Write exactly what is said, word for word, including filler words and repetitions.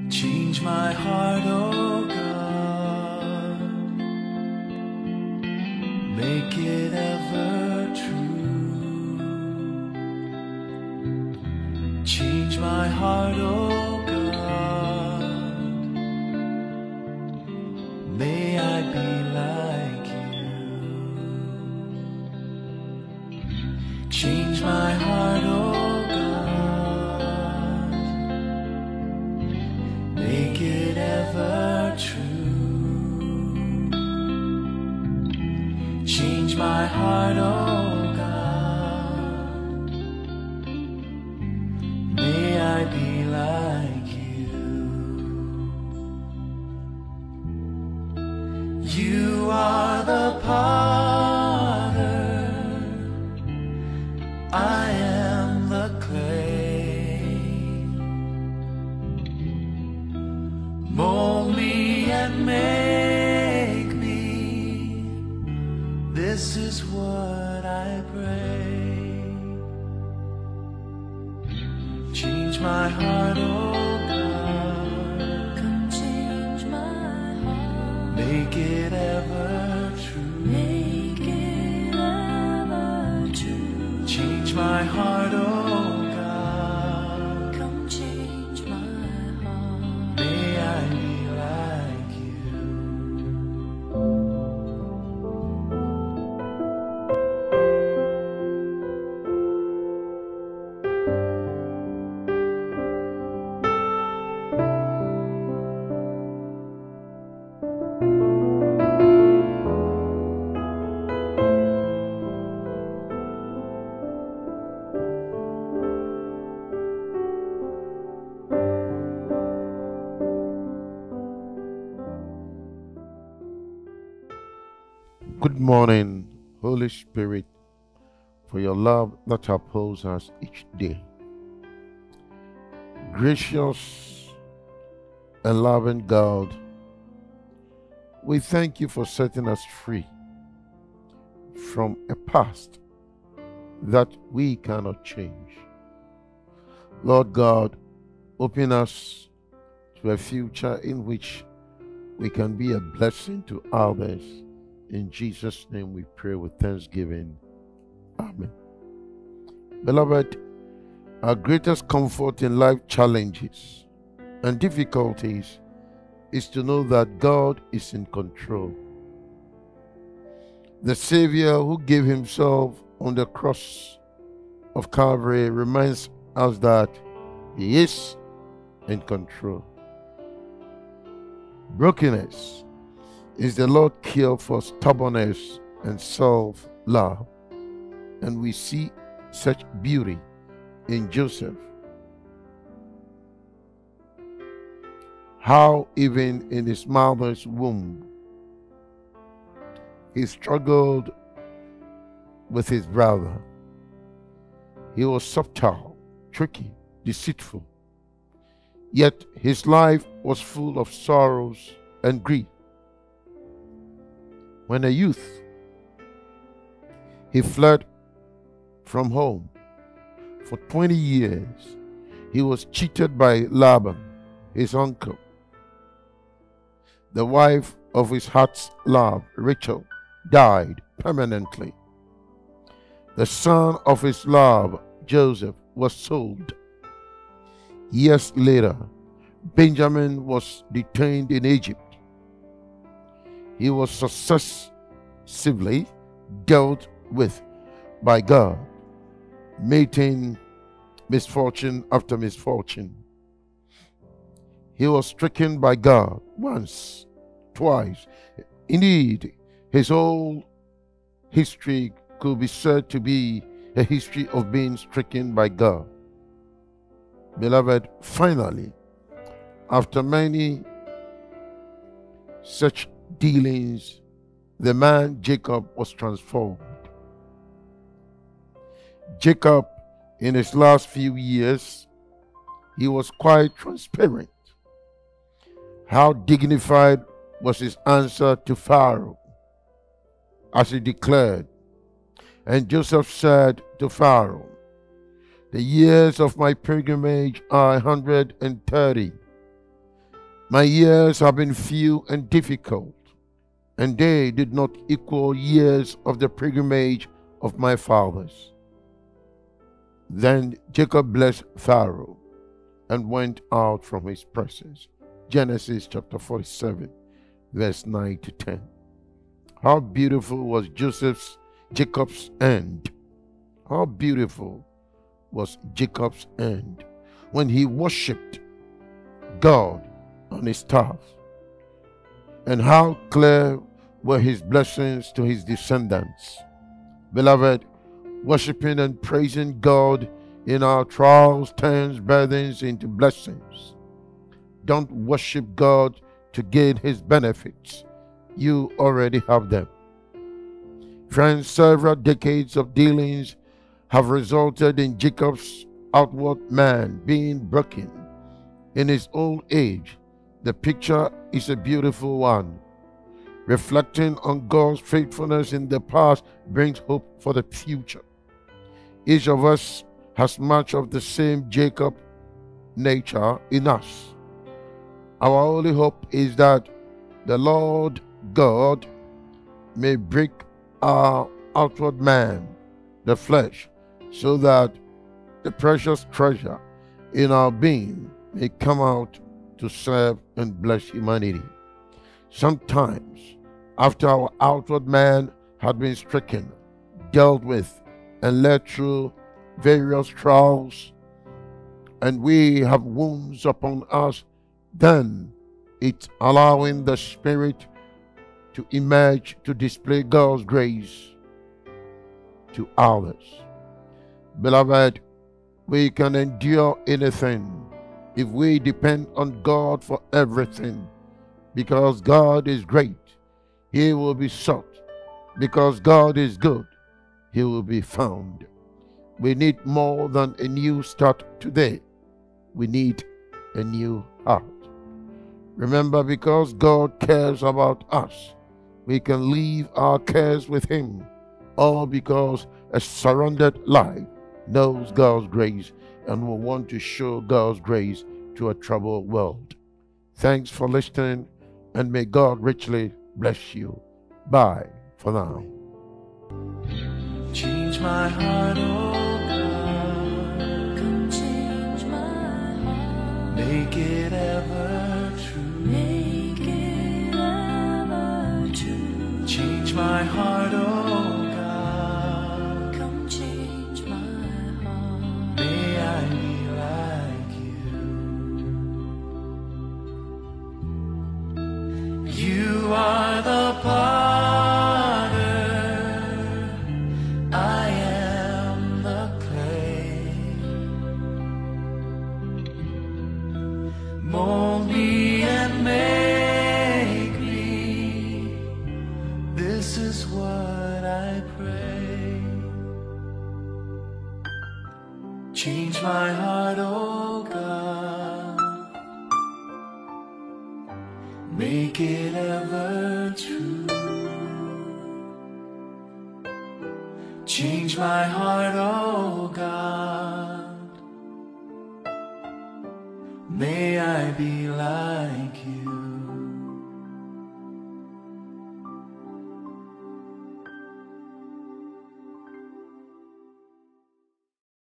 Change my heart, oh God, make it ever true. Change my heart, oh God, may I be like you. Change my heart, oh God, make it ever true. Change my heart, oh God, may I be like you. You are the potter, I am the clay. Mold me and make me, this is what I pray. Change my heart, oh God, Come change my heart, make it ever true. make it ever true. Change my heart, oh God, Come change my heart, may I be like you. Good morning, Holy Spirit, for your love that upholds us each day. Gracious and loving God, we thank you for setting us free from a past that we cannot change. Lord God, open us to a future in which we can be a blessing to others. In Jesus' name we pray with thanksgiving. Amen. Beloved, our greatest comfort in life challenges and difficulties is to know that God is in control. The Savior who gave himself on the cross of Calvary reminds us that he is in control. Brokenness is the Lord cure for stubbornness and self-love. And we see such beauty in Joseph. How even in his mother's womb, he struggled with his brother. He was subtle, tricky, deceitful. Yet his life was full of sorrows and grief. When a youth, he fled from home. For twenty years, he was cheated by Laban, his uncle. The wife of his heart's love, Rachel, died permanently. The son of his love, Joseph, was sold. Years later, Benjamin was detained in Egypt. He was successively dealt with by God, meeting misfortune after misfortune. He was stricken by God once, twice. Indeed, his whole history could be said to be a history of being stricken by God. Beloved, finally, after many such dealings, the man Jacob was transformed. Jacob, in his last few years, he was quite transparent. How dignified was his answer to Pharaoh, as he declared. And Joseph said to Pharaoh, "The years of my pilgrimage are a hundred and thirty. My years have been few and difficult, and they did not equal years of the pilgrimage of my fathers. Then Jacob blessed Pharaoh and went out from his presence. Genesis chapter forty-seven, verse nine to ten. How beautiful was Joseph's, Jacob's end. How beautiful was Jacob's end when he worshipped God on his staff. And how clear were his blessings to his descendants. Beloved, worshiping and praising God in our trials turns burdens into blessings. Don't worship God to gain his benefits. You already have them. Friends, several decades of dealings have resulted in Jacob's outward man being broken. In his old age, the picture is a beautiful one. Reflecting on God's faithfulness in the past brings hope for the future. Each of us has much of the same Jacob nature in us. Our only hope is that the Lord God may break our outward man, the flesh, so that the precious treasure in our being may come out to serve and bless humanity. Sometimes, after our outward man had been stricken, dealt with, and led through various trials, and we have wounds upon us, then it's allowing the Spirit to emerge to display God's grace to others. Beloved, we can endure anything if we depend on God for everything. Because God is great, he will be sought. Because God is good, he will be found. We need more than a new start today. We need a new heart. Remember, because God cares about us, we can leave our cares with him. All because a surrendered life knows God's grace and will want to show God's grace to a troubled world. Thanks for listening, and may God richly bless you. Bye for now. Change my heart, oh God. Come change my heart. Make it ever true. Make it ever true. Change my heart, oh God. Come change my heart. May I be like you. You are the potter, I am the clay. Mold me and make me. This is what I pray. Change my heart, oh God. Make it ever true. Change my heart, oh God. May I be like you.